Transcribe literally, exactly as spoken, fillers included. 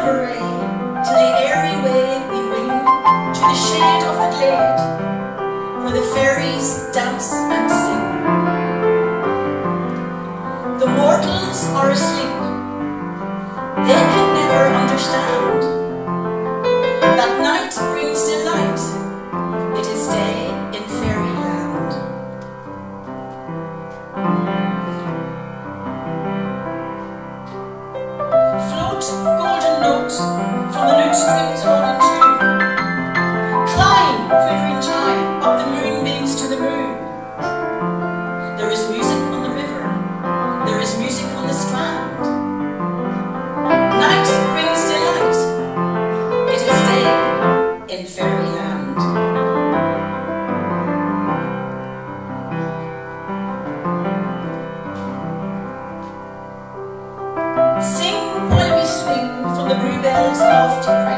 array, till the airy way we wing to the shade of the glade, where the fairies dance and sing. The mortals are asleep, they can never understand that night brings delight, it is day in fairyland. Float, golden note, from the lute strings on and tune. Climb, quivering chime, up the moonbeams to the moon. There is music on the river, there is music on the strand. Night brings delight, it is day in fairyland. Sing while we swing from the bluebell's lofty crest.